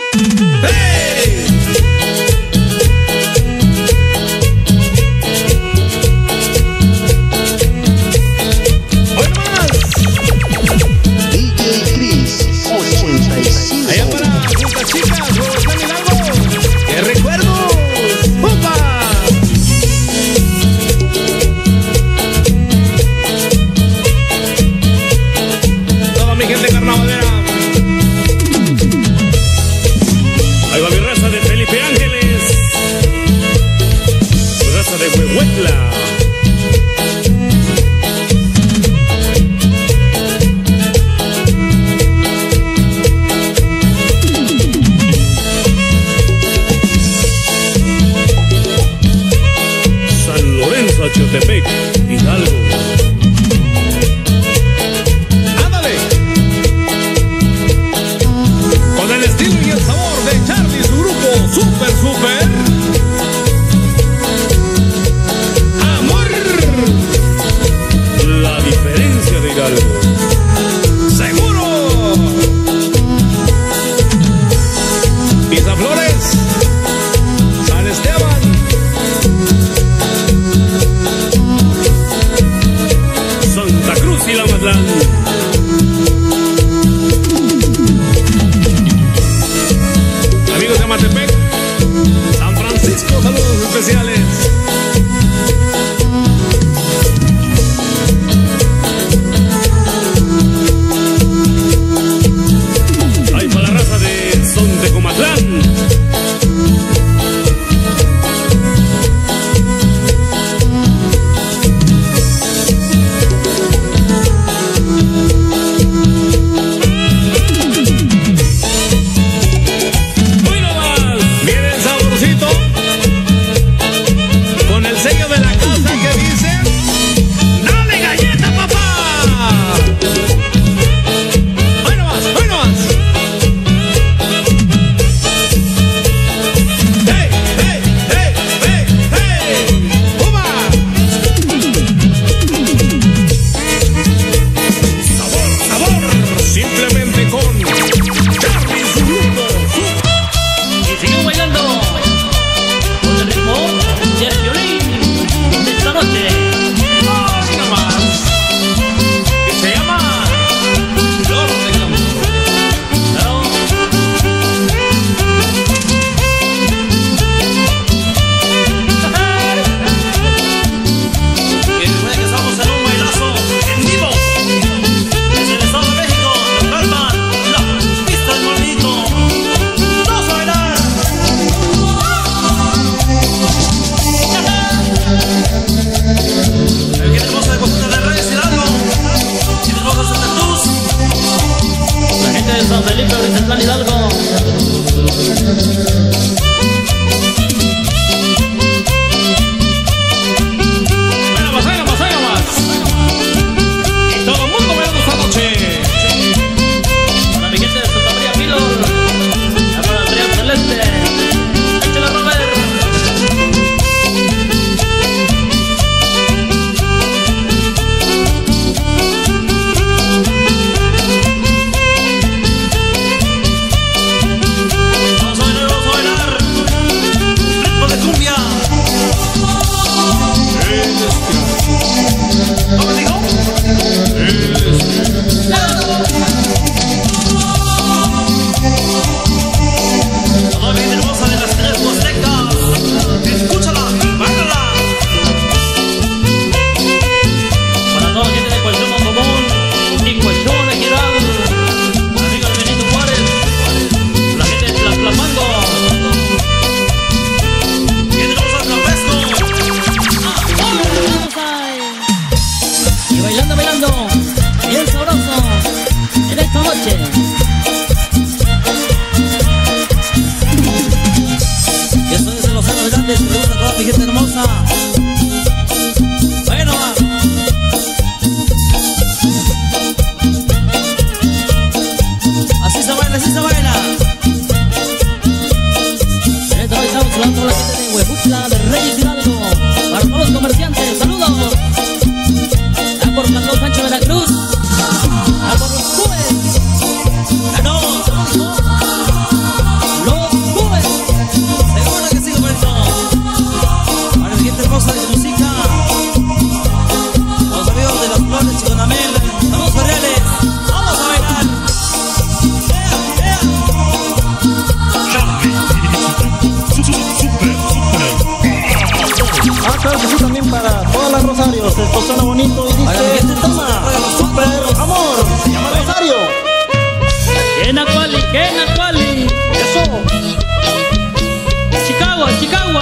Chotepec, Hidalgo. ¡Ándale! Con el estilo y el sabor de Charlie y su grupo Super Super Amor. La diferencia de Hidalgo. ¡Seguro! Flores, San Esteban, Santa Cruz y la Matlán. Amigos de Amatepec, San Francisco, saludos especiales. Ahí para la raza de Son de Comatlán. San Felipe, Oriental Hidalgo. Venga más. Y todo el mundo veamos esta noche. Para mi gente de Santa María Milo, para el Triángulo Celeste. Échale, Robert. Soy Esto suena bonito y dice, se llama Super Amor, se llama Rosario. ¡Qué Nacuali, qué Nacuali! Eso. Chicago, Chicago.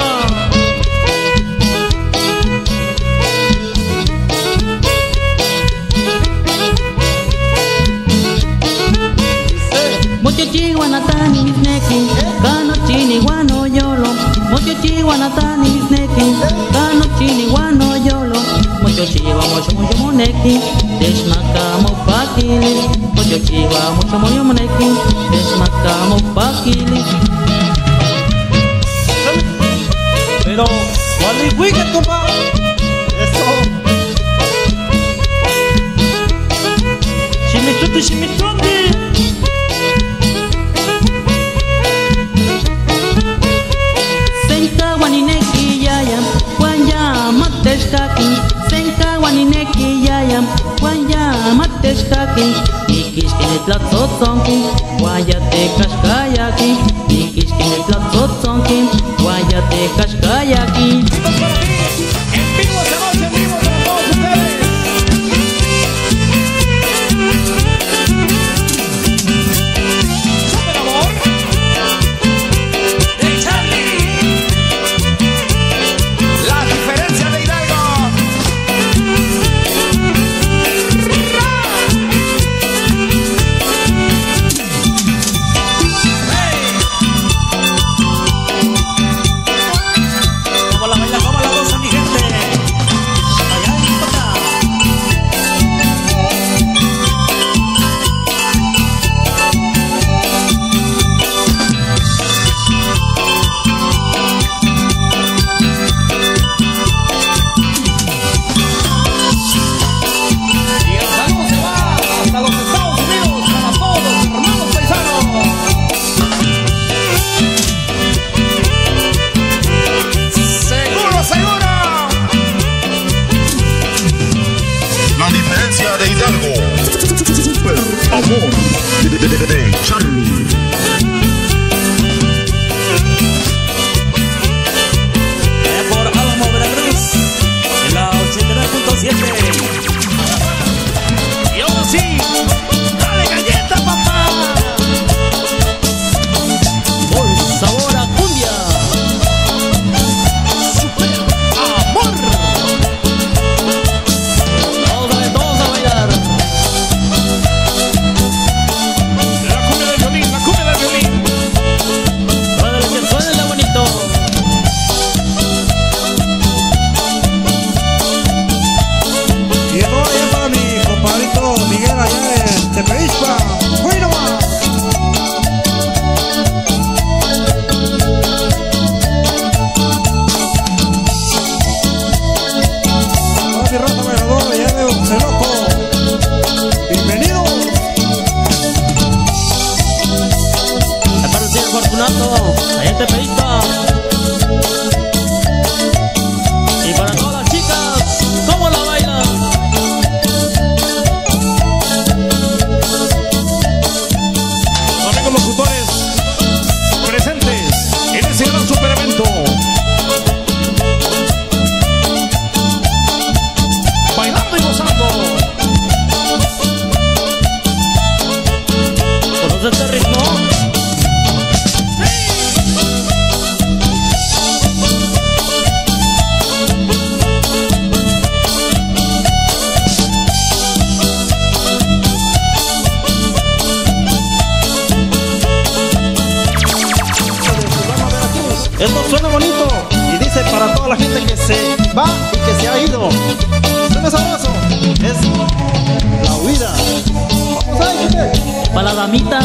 Mochochi guanatani misneki, gano chini guano yolo. Mochochi guanatani misneki, gano chini guano yolo. Mochochi guamo chomo moneki, desmakamo pakili. Mochochi guamo chomo moneki, desmakamo pakili. Pero, ¿cuál es el weekend, compa? Eso. Chimichuti, chimichuti. Senka wanineki yaya, wanya mateshkaki. Senka wanineki yaya, wanya mateshkaki. Ikishkine tlatzotzonki, wayate kashkayaki. Ikishkine tlatzotzonki, wayate kashkayaki. En vivo esta noche, en vivo para todos ustedes. Super Amor de Charlie. La diferencia de Hidalgo. Como la baila, como la goza mi gente. Allá en Tata. Y el saludo se va hasta los Estados Unidos para todos los hermanos paisanos. Seguro, seguro. La diferencia de Hidalgo. Super Amor de Charlie. Por Álamo, Veracruz, en la 89.7. Y ahora sí, dale galleta, papá. Por sabor a cumbia. Super Amor. Todos a bailar. La cumbia del violín, la cumbia del violín. Suénale que suénale bonito. Y esto es para mi compadrito Miguel allá en Tepeispa. ¡Fui nomás! Para mi rata bailadora allá de Oceloco. Bienvenido. Es para el señor Fortunato, allá en Tepeispa. Y para todas las chicas, ¿cómo la bailan? Amigos locutores presentes en ese gran super evento. Bailando y gozando. ¿Conoces este ritmo? Esto suena bonito y dice para toda la gente que se va y que se ha ido. Suena sabroso. Es la huida. Vamos ahí, gente. Para la damita.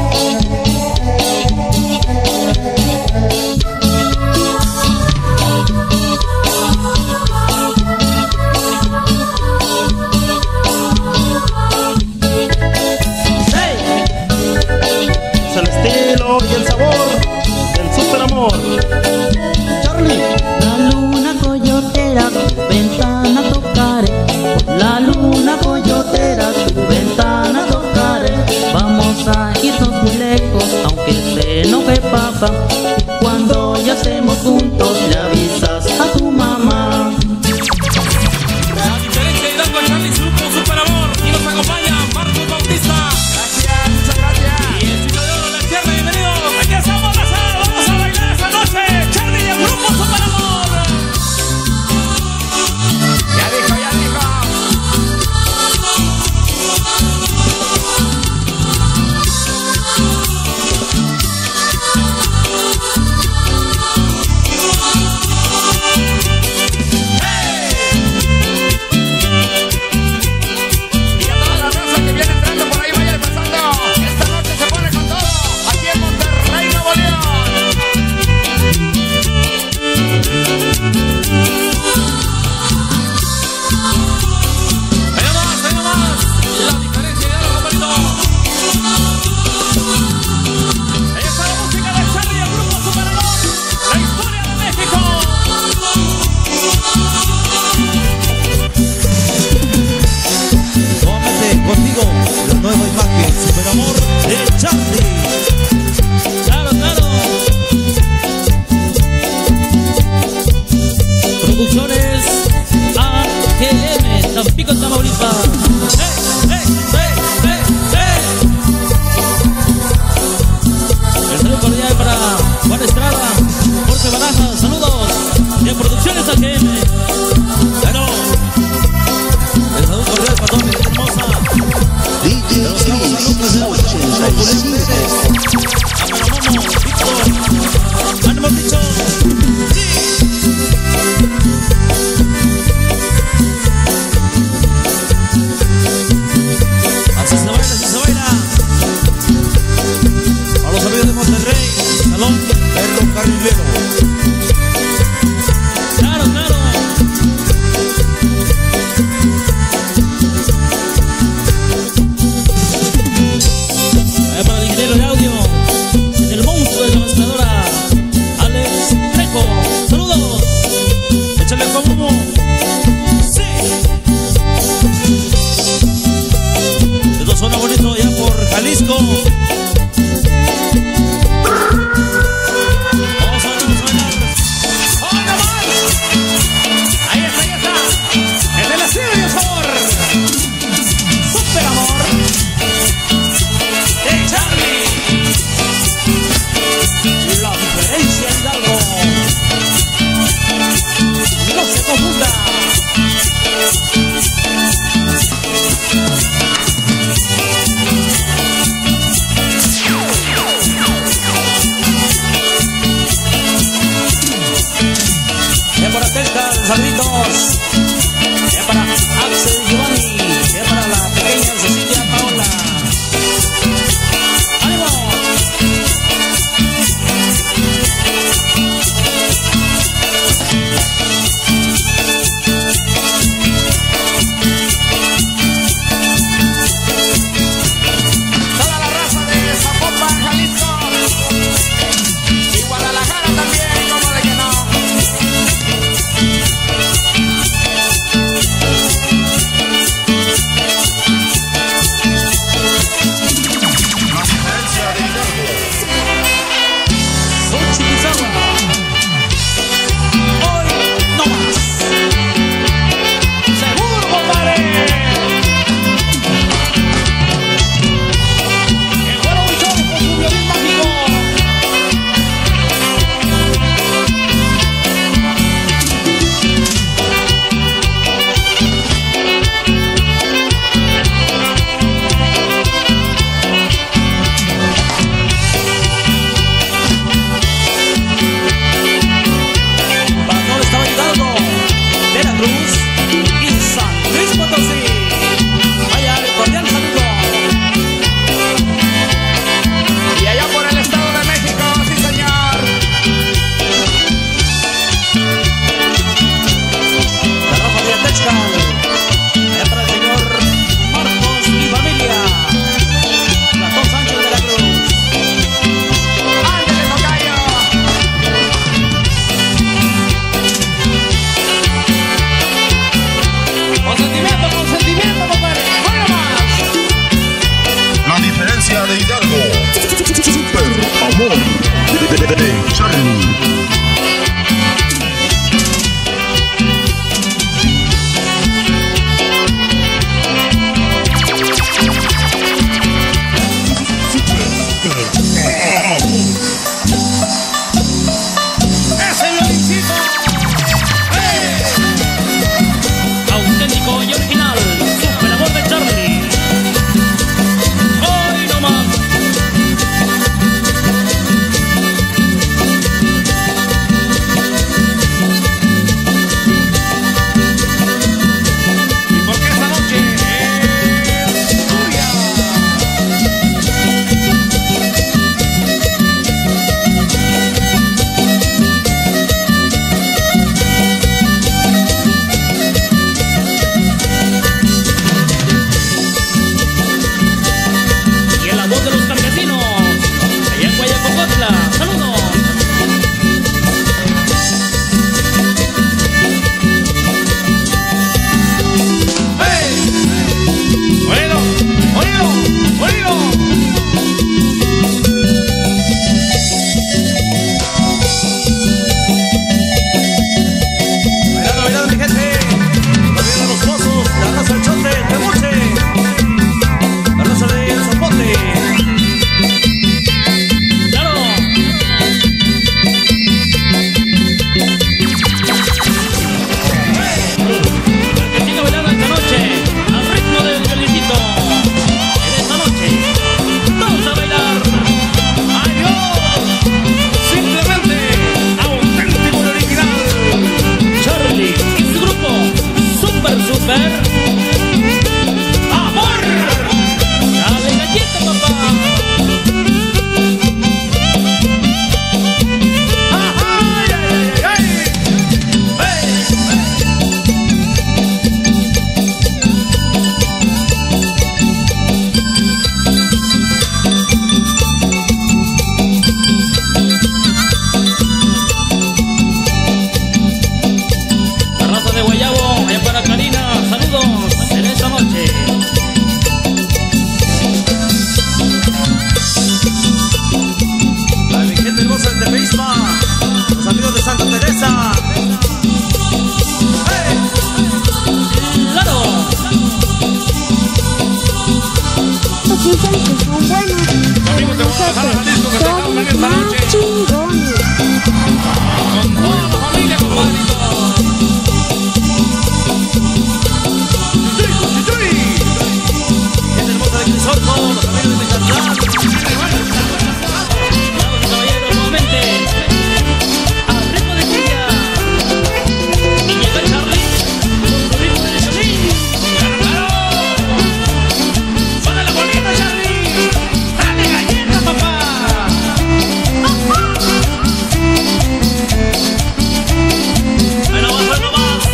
¡Hey! Es el estilo y el sabor del Super Amor. Charlie. La luna coyotera, ventana tocaré. La luna coyotera, tu ventana tocaré. Vamos a irnos muy lejos, aunque se enoje papá. Cuando ya estemos juntos, le avisas a tu mamá. La diferencia salón Ferrocarrilero. Claro, claro. Allá para el ingeniero de audio, el monstruo de la mezcladora, Alex Trejo. Saludos. Échale con humo. Sí. Esto suena bonito allá por Jalisco. Saluditos, para Axel Giovanni, para la pequeña Cecilia Paola. ¡Ánimo! Toda la raza de Zapopan, Jalisco, y Guadalajara también, como de que no. de Hidalgo. Super amor de Charlie. esta noche. Con toda la familia, compadrito. Gente hermosa de Crisorco, los amigos de Cancán. Damas y caballeros, nuevamente. Al ritmo de cumbia. Y llega el Charlie con su ritmo de Cholín. ¡Claro! ¡Suena la bolita, Charlie! ¡Dale galleta, papá! Bueno, más, bueno, más.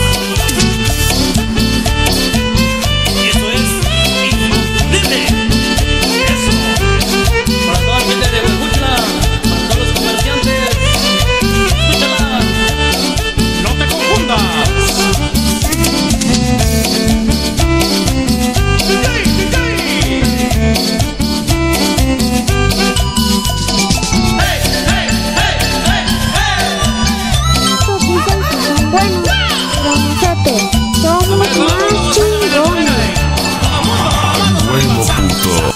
Eso es inconfundible. Eso. Para toda la gente de Huejutla, para todos los comerciantes, escúchala. No te confundas. Muchos dicen que son buenos, pero nosotros somos más chingones. Huevo puto.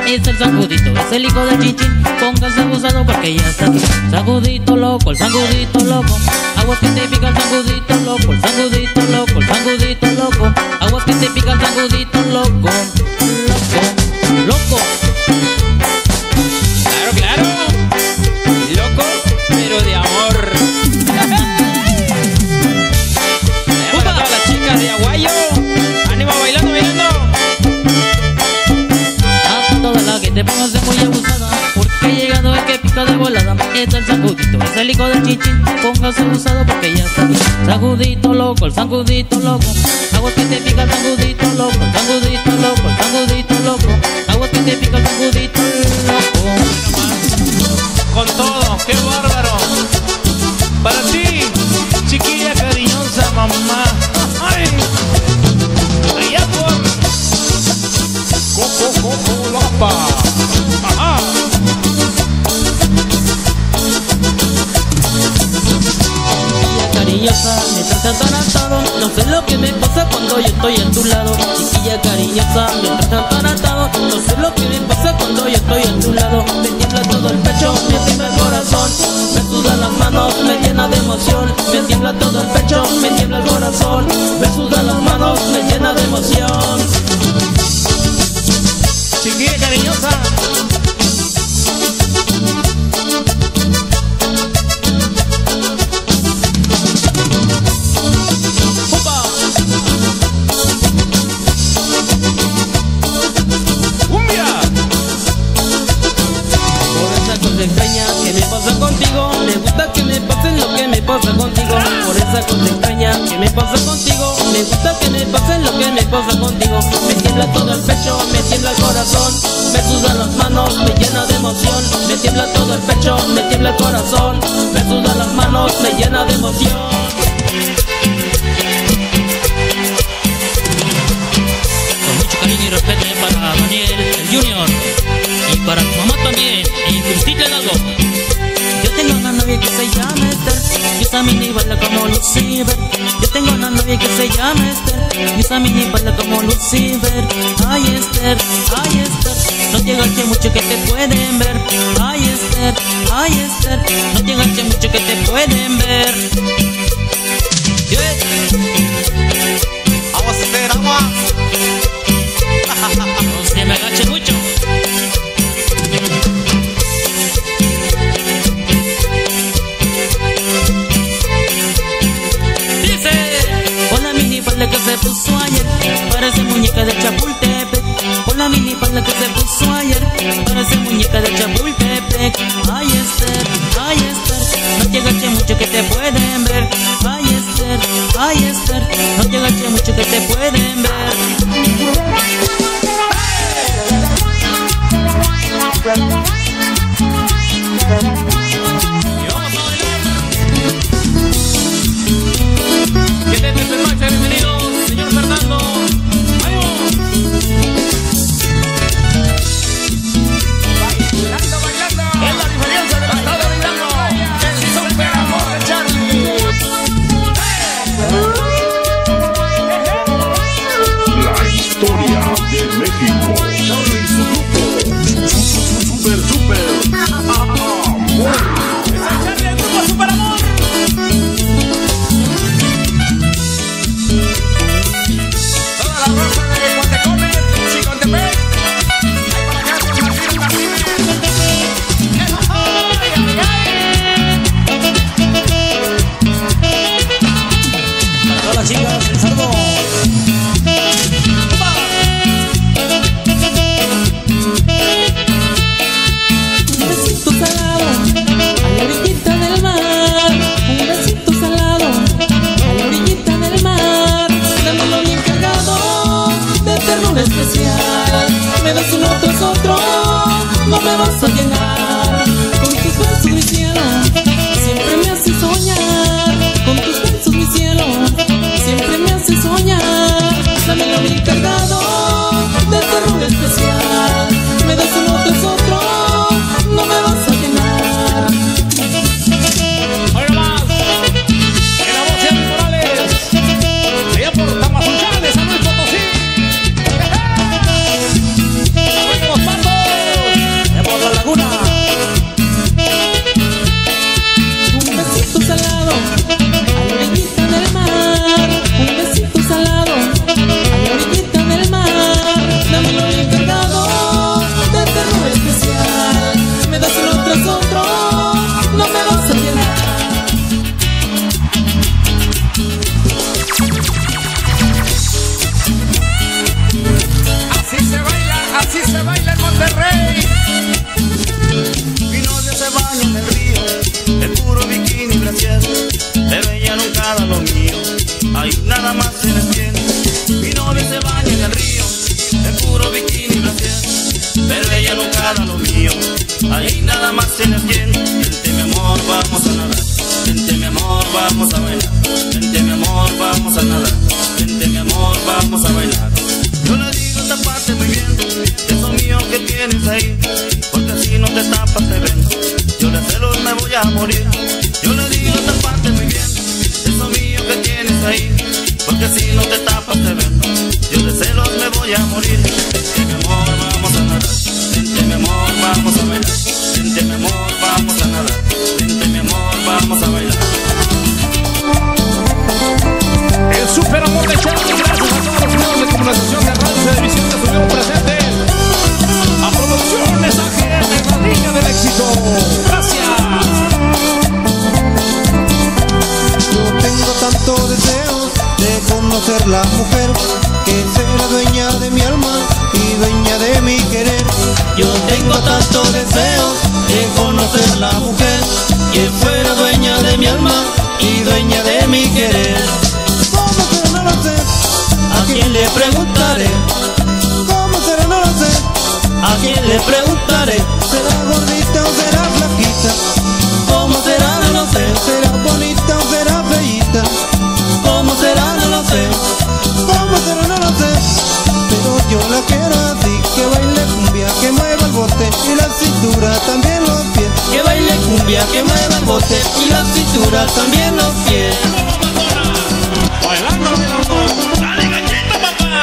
es el sangudito, es el hijo de Chichín. Póngase abusado porque ya está aquí. Sangudito loco, el sangudito loco. Aguas que te pica el sangudito loco, el sangudito loco, el sangudito loco. Aguas que te pica el sangudito loco, loco, loco. Claro, claro. Loco, pero de amor. Para todas las chicas de Aguayo. Ánimo, bailando, bailando. A toda la gente póngase muy abusada, porque ha llegado el que pica de volada. Es el sangudito, es el hijo del Chichín. Póngase abusado porque ya está aquí. Sangudito loco, el sangudito loco. Aguas que te pica el sangudito loco, el sangudito loco, el sangudito loco. Aguas que te pica el sangudito loco. Con todo, qué bárbaro. Para ti, chiquilla cariñosa, mamá. Ay, allá por Coco, ajá. Chiquilla cariñosa, me tratan tan atado. No sé lo que me pasa cuando yo estoy a tu lado. Chiquilla cariñosa, me tratan tan atado. No sé lo que me pasa cuando yo estoy a tu lado. Me tiembla todo el pecho, me tiembla el corazón. Me sudan las manos, me llena de emoción. Me tiembla todo el pecho, me tiembla el corazón. Me sudan las manos, me llena de emoción. Chiquilla cariñosa. ¡Upa! ¡Cumbia! Por esa cosa extraña que me pasa contigo, me gusta que me pase lo que me pasa contigo. Por esa cosa extraña que me pasa contigo, me gusta que me pase lo que me pasa contigo. Me tiembla todo el pecho, me tiembla el corazón. Me sudan las manos, me llena de emoción. Me tiembla todo el pecho, me tiembla el corazón. Me sudan las manos, me llena de emoción. Con mucho cariño y respeto para Daniel, el Junior. Y para tu mamá también. Y Cristita Hidalgo. Yo tengo una novia que se llama Esther, y usa mini baila como Lucifer. Yo tengo una novia que se llama Esther, y usa mini baila como Lucifer. Ay Esther, no te agaches mucho que te pueden ver. Ay Esther, no te agaches mucho que te pueden ver. Aguas, Esther, aguas. No se me agache mucho. Con la mini falda que se puso ayer, parece muñeca de Chapultepec. Con la mini falda que se puso ayer, parece muñeca de Chapultepec. Ay Esther, no te agaches mucho que te pueden ver. Ay Esther, no te agaches mucho que te pueden ver. Y vamos a bailar. ¿Qué te dice, Macha? Bienvenido, señor Fernando. ¡Ánimo! Bailando, bailando. Es la diferencia del estado de Hidalgo. El super amor de Charlie. ahí nada más tienes quien. Vente mi amor, vamos a nadar. Vente mi amor, vamos a bailar. Vente mi amor, vamos a nadar. Vente mi amor, vamos a bailar. Yo le digo tapate muy bien, eso mío que tienes ahí, porque si no te tapas te ven, yo de celos me voy a morir. Yo le digo tapate muy bien, eso mío que tienes ahí, porque si no te tapas te ven, yo de celos me voy a morir. Vente mi amor, vamos a nadar. Vente mi amor, vamos a bailar. Vente mi amor, vamos a nadar. Vente mi amor, vamos a bailar. El super amor de Charlie, gracias a todos los medios de comunicación de radio y televisión que estuvieron presentes. A Producciones AGM, la niña del éxito. Gracias. Yo tengo tanto deseo de conocer la mujer que será dueña de mi alma y dueña de mi querer. Yo tengo tanto deseo de conocer la mujer que fuera dueña de mi alma y dueña de mi querer. ¿Cómo será? No lo sé. ¿A quién le preguntaré? ¿Cómo será? No lo sé. ¿A quién le preguntaré? ¿Será gordita o será flaquita? ¿Cómo será? No lo sé. ¿Será bonita o será feíta? ¿Cómo será? No lo sé. ¿Cómo será? No lo sé. Pero yo la quiero así, que baile cumbia, que mueva el bote y la cintura, también los pies. Que baile cumbia, que mueva el bote y la cintura, también los pies. Bailando, bailando. Dale galleta, papá.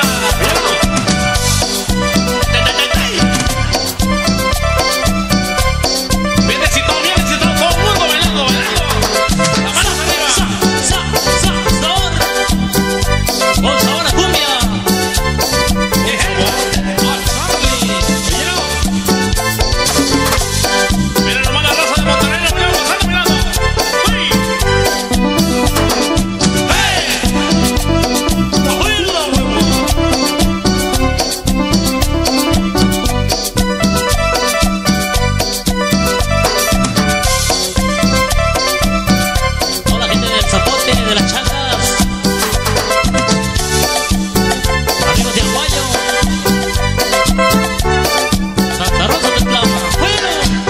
Vienecito, vienecito, todo el mundo bailando, bailando. Las manos arriba. Sabor. Con sabor a cumbia. Mira nomás la raza de Monterrey, pasando mirando. ¡Uy! Toda la gente del Zapote, de las Chagas, amigos de Aguayo, Santa Rosa de Plata. ¡Bueno!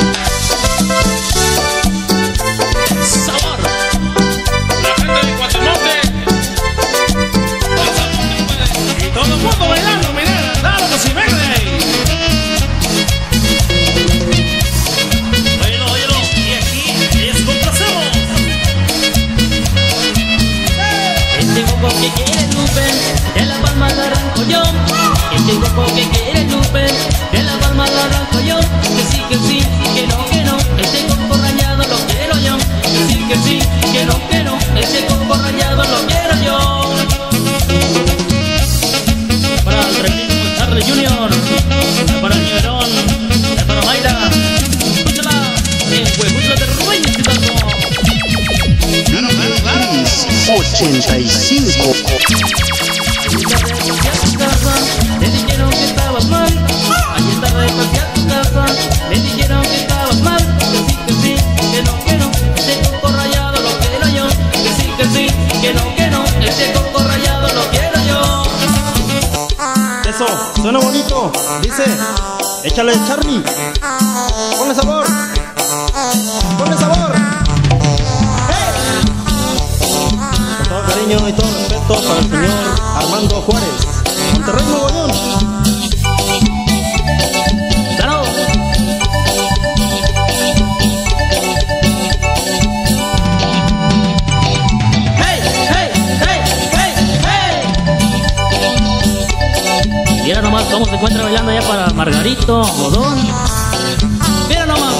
Sabor. La gente de Cuatemote. Y todo el mundo bailando, mirá, claro que sí, verde. Óyelo, óyelo. Y aquí les complacemos. Este coco que quiere Lupe, de la palma la arranco yo. Este coco que quiere Lupe, de la palma la arranco yo. Que sí, que no, que no. Este coco rayado lo quiero yo. Que sí, que no, que no. Este coco rayado lo quiero yo. Para el Requín Charlie Junior, para el Niverón, para Mayra. Escúchala en Huehuitla de Rubén, este tanto. 85. Me dijeron que estabas mal. Ayer tarde pasé a tu casa. Me dijeron que estabas mal. Que sí, que no. Ese coco rayado lo quiero yo. Que sí, que no. Ese coco rayado lo quiero yo. Eso, suena bonito. Dice, échale Charlie. Ponle sabor. Ponle sabor. Con todo cariño y todo respeto para el señor Armando Juárez, Monterrey, Nuevo León. ¡Claro! ¡Hey! Mira nomás cómo se encuentra bailando allá para Margarito, Godón. Mira nomás.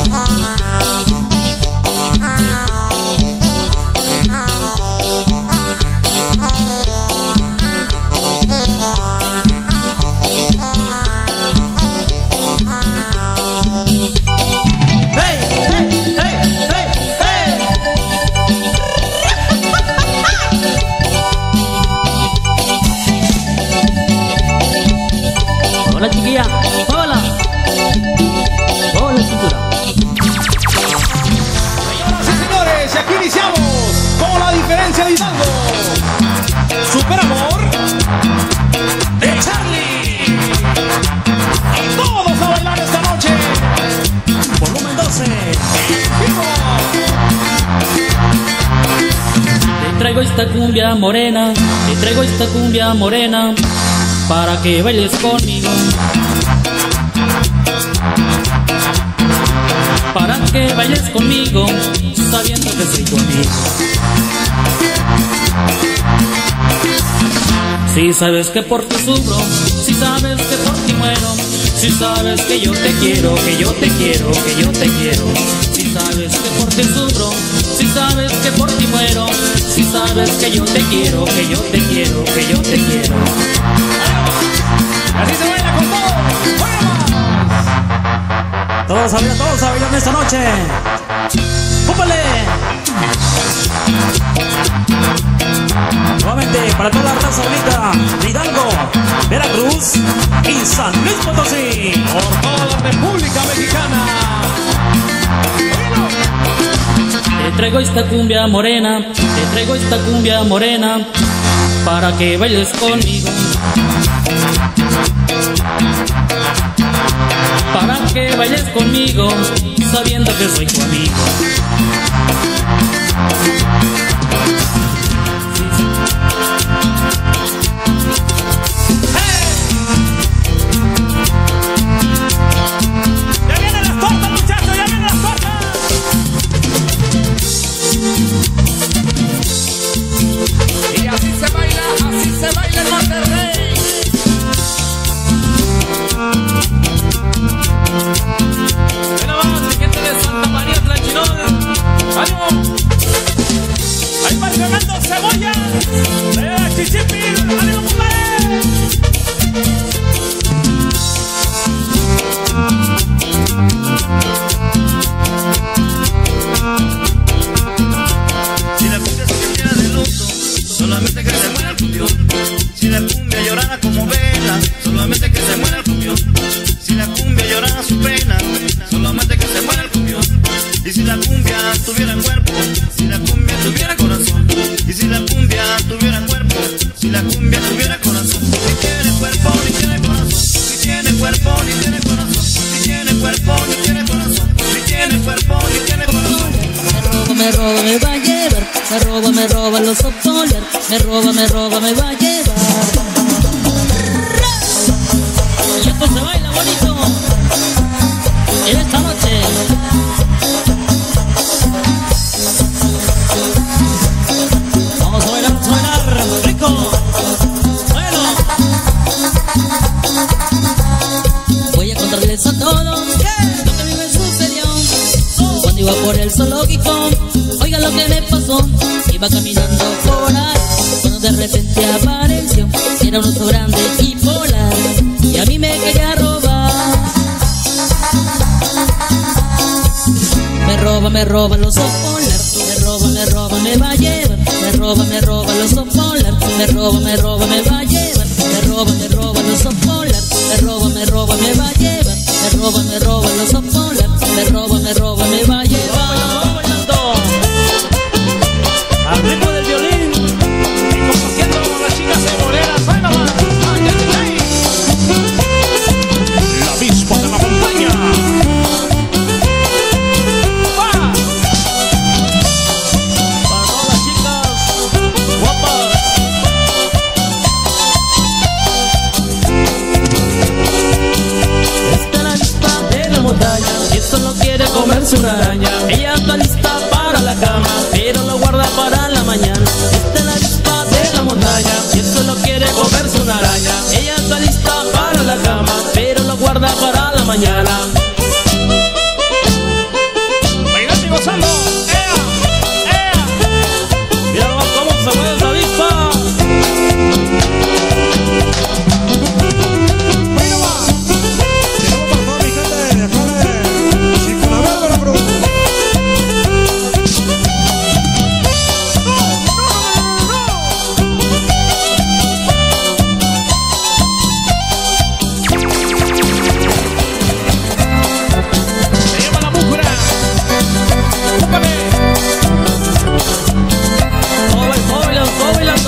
Hola chiquilla, hola. Hola cintura. Señoras y señores, y aquí iniciamos con la diferencia de Hidalgo. Super amor de Charlie. Y todos a bailar esta noche. Volumen. traigo esta cumbia morena, te traigo esta cumbia morena, para que bailes conmigo. Para que bailes conmigo, sabiendo que soy tu amigo. Si sabes que por ti sufro, si sabes que por ti muero, si sabes que yo te quiero, que yo te quiero, que yo te quiero. Si sabes que por ti sufro, si sabes que por ti muero, si sabes que yo te quiero, que yo te quiero, que yo te quiero. Así se baila con todo. Todos a bailar esta noche. ¡Púpale! Nuevamente para toda la raza bonita de Hidalgo, Veracruz y San Luis Potosí. Por toda la República Mexicana. Te traigo esta cumbia morena, te traigo esta cumbia morena, para que bailes conmigo. Para que bailes conmigo, sabiendo que soy tu amigo. ¡Ya vienen las tortas, muchachos! ¡Ya vienen las tortas! Y así se baila en Monterrey. Ven más, gente de Santa María Tlanchinón. ¡Ánimo! Ahí va Fernando Cebolla de Chichipil. ¡Ánimo, compadre! Si la cumbia se cambiara de luto, solamente que se muera el cumbión. Si la cumbia llorara como vela, solamente que se muera el cumbión. Si la cumbia llorara su pena, solamente que se muera el cumbión. Y si la cumbia tuviera cuerpo, si la cumbia tuviera corazón. Y si la cumbia tuviera cuerpo, si la cumbia tuviera corazón. Ni tiene cuerpo, ni tiene corazón. Ni tiene cuerpo, ni tiene corazón. Ni tiene cuerpo, ni tiene corazón. Ni tiene cuerpo, ni tiene corazón. Me roba, me va a llevar. Me roba los sopolar. Me roba, me va a llevar. Y esto se baila bonito en esta noche. Vamos a bailar rico. Bueno, voy a contarles a todos lo que a mí me sucedió cuando iba por el zoológico. Oiga lo que me pasó, iba caminando por ahí, cuando de repente apareció, era un oso grande y polar, y a mí me quería robar. Me roba los oso polar, me va a llevar. Me roba los oso polar, me roba, me va a llevar. Me roba los oso polar, me roba, me va a llevar. Me roba los oso polar, me roba, me va a llevar. Al ritmo del violín y compartiendo con las chicas ceboleras. ¡Baila más! La avispa de la montaña. ¡Va! Para todas las chicas guapas. Está la avispa de la montaña, y solo quiere comerse una araña. Ella está lista para la cama, pero lo guarda para la mañana. Esta es la avispa de la montaña, y solo quiere comerse una araña. Ella está lista para la cama, pero lo guarda para la mañana. Bailando y gozando. ¡Ea! ¡Ea! Mira nomás cómo se mueve esa avispa. ¡Baila más! Llegamos para toda mi gente de acá de Chicanabel, Veracruz. Se llama la búsqueda. ¡Búscame! Todo bailando.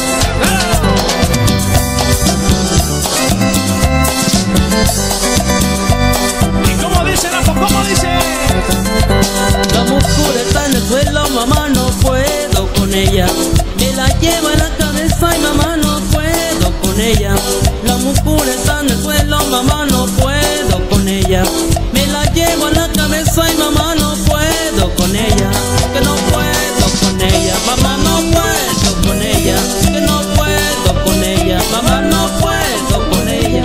¿Y cómo dice la voz? ¿Cómo dice? La muscura está en el suelo, mamá, no puedo con ella. ella. La muscula está en el suelo, mamá, no puedo con ella. Me la llevo a la cabeza y mamá, no puedo con ella. Que no puedo con ella, mamá, no puedo con ella. Que no puedo con ella, mamá, no puedo con ella.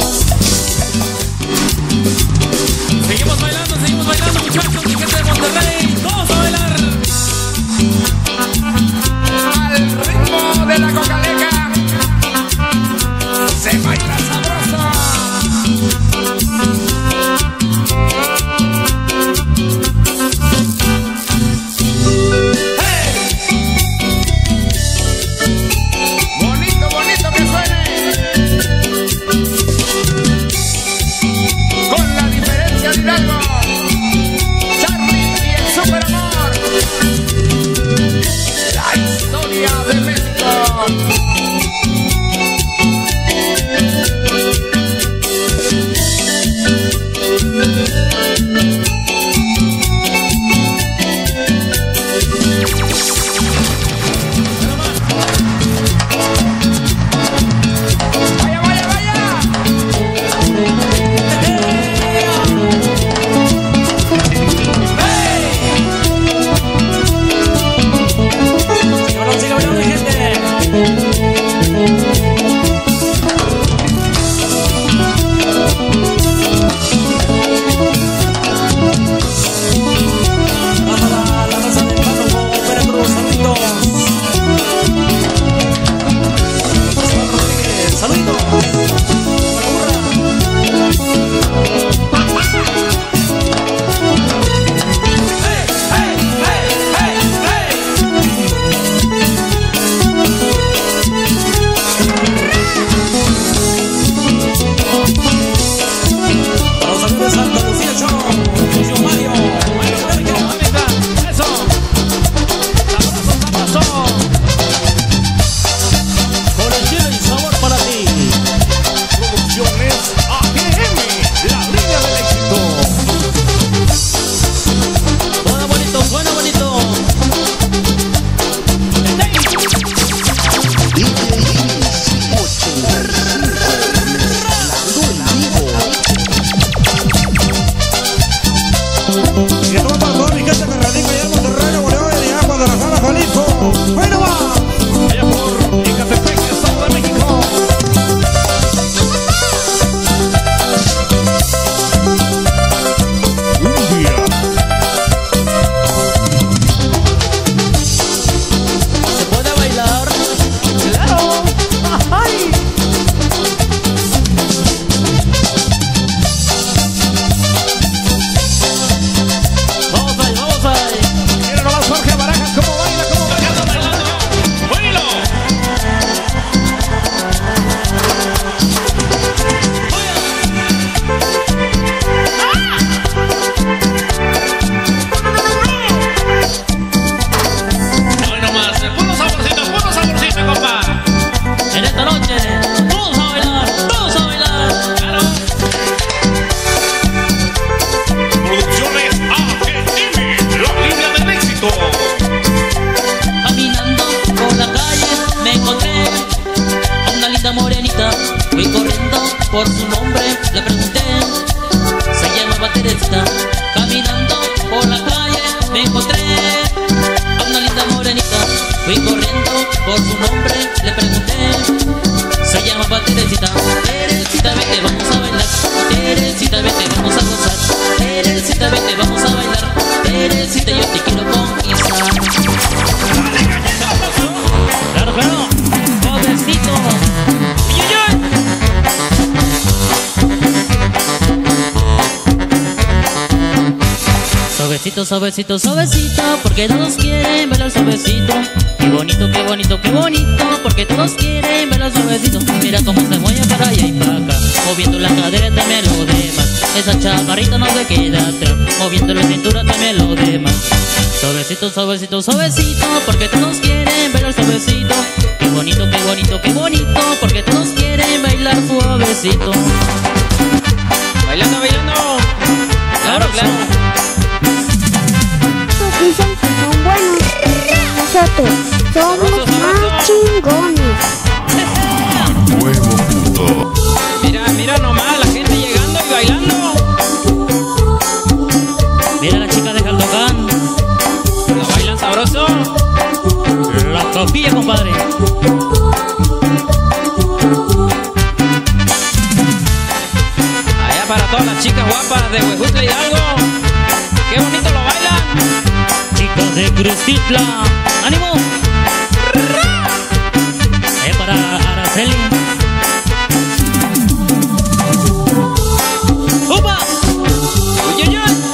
Seguimos bailando, muchachos, mi gente de Monterrey. Vamos a bailar al ritmo de la cocaleca. Se baila sabroso. por su nombre le pregunté. Se llamaba Teresita. Caminando por la calle me encontré a una linda morenita. Fui corriendo por su nombre le pregunté. Se llamaba Teresita. Teresita, vete, vamos a bailar. Teresita, vete, vamos a gozar. Teresita, vete, vamos a bailar. Teresita, yo te quiero conquistar. Claro, claro, pobrecito. Suavecito, suavecito, suavecito, porque todos quieren bailar suavecito. Qué bonito, qué bonito, qué bonito, porque todos quieren bailar suavecito. Mira cómo se mueve para allá y para acá, moviendo la cadera también lo demás. Esa chaparrita no se queda atrás, moviendo la cintura también lo demás. Suavecito, suavecito, suavecito, porque todos quieren bailar suavecito. Qué bonito, qué bonito, qué bonito, porque todos quieren bailar suavecito. Bailando, bailando. Claro, claro. Dicen que son buenos, nosotros somos más chingones. Nuevo punto Farofilla, compadre. Allá para todas las chicas guapas de Huejutla Hidalgo. Qué bonito lo bailan. Chicas de Cristitla, ánimo. Para Araceli. ¡Opa! Uy, uy, uy.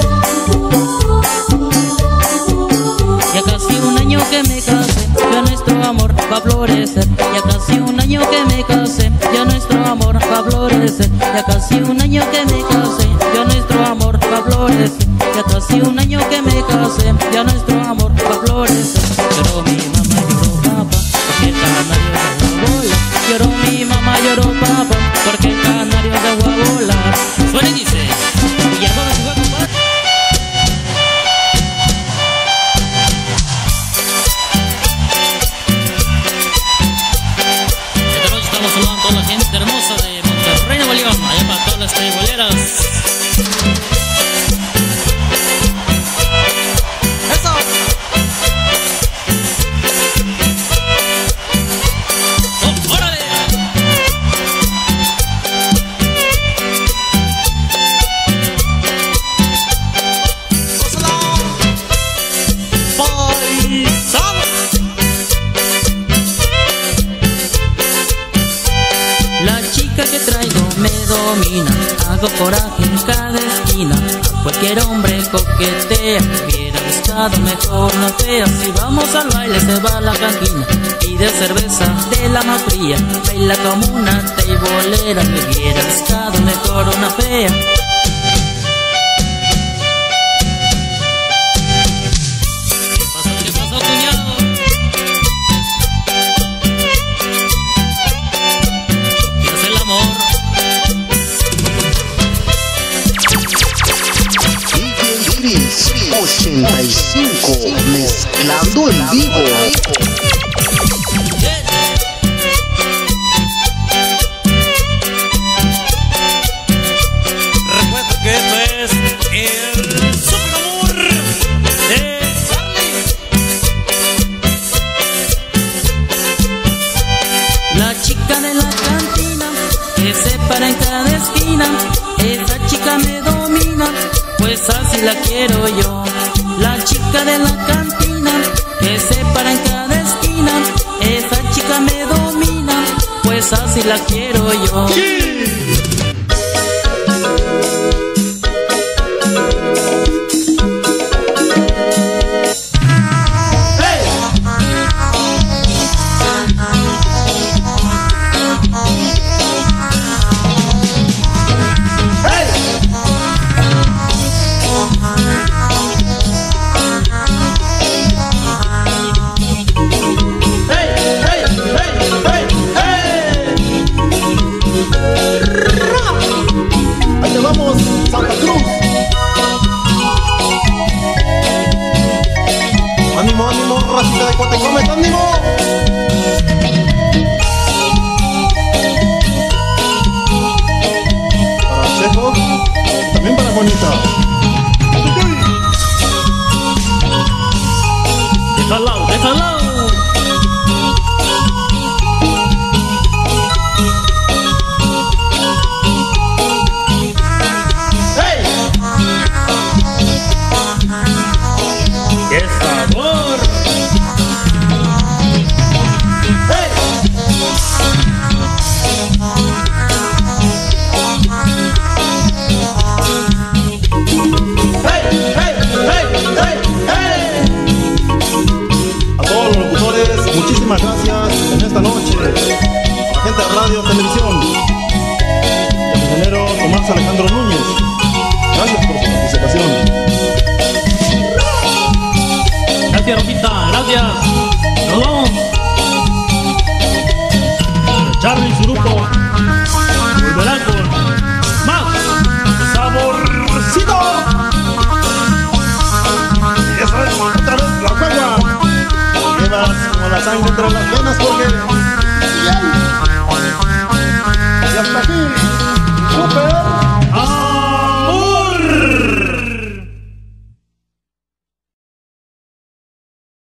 Ya casi un año que me casé, ya nuestro amor va a florecer. Ya casi un año que me casé, ya nuestro amor va a florecer. Ya casi un año que me casé, ya nuestro amor va a florecer. Ya casi un año que me casé, ya nuestro amor va a florecer. Lloró mi mamá, lloró papá, porque el canario de Guabola. Lloró mi mamá, lloró papá, porque el canario de Guabola. Suena y dice. ¿Y a dónde se fue, compadre? Esta noche estamos saludando a toda la gente hermosa de Monterrey, Nuevo León. Allá para todas las teiboleras. Hago coraje en cada esquina. Cualquier hombre coquetea. Hubiera buscado mejor una fea. Si vamos al baile se va a la cantina. Pide cerveza de la más fría. Baila como una teibolera. Me hubiera buscado mejor una fea. ¿Qué pasó, cuñado? ¿Quieres el amor? Iris 85 mezclando en vivo. Recuerda que esto es el super amor de Charlie. La chica de la cantina que se para en cada esquina. Esa chica me domina, pues así la quiero yo. La chica de la cantina que se para en cada esquina. Esa chica me domina, pues así la quiero yo. Ahí te vamos, Santa Cruz. Ánimo, ánimo, racita de Cotecomes, ánimo. Para Chejo, también para Bonita. Déjalo, déjalo. ¡Qué sabor! A todos los locutores, muchísimas gracias en esta noche. A la gente de radio, televisión. Y al ingeniero Tomás Alejandro Núñez. Gracias por su participación. Gracias, Rosita, gracias. Nos vamos. Charlie y su grupo volverán con más saborcito. Y eso es otra vez la cueva. Llevas como la sangre entre las venas porque y hasta aquí super amor.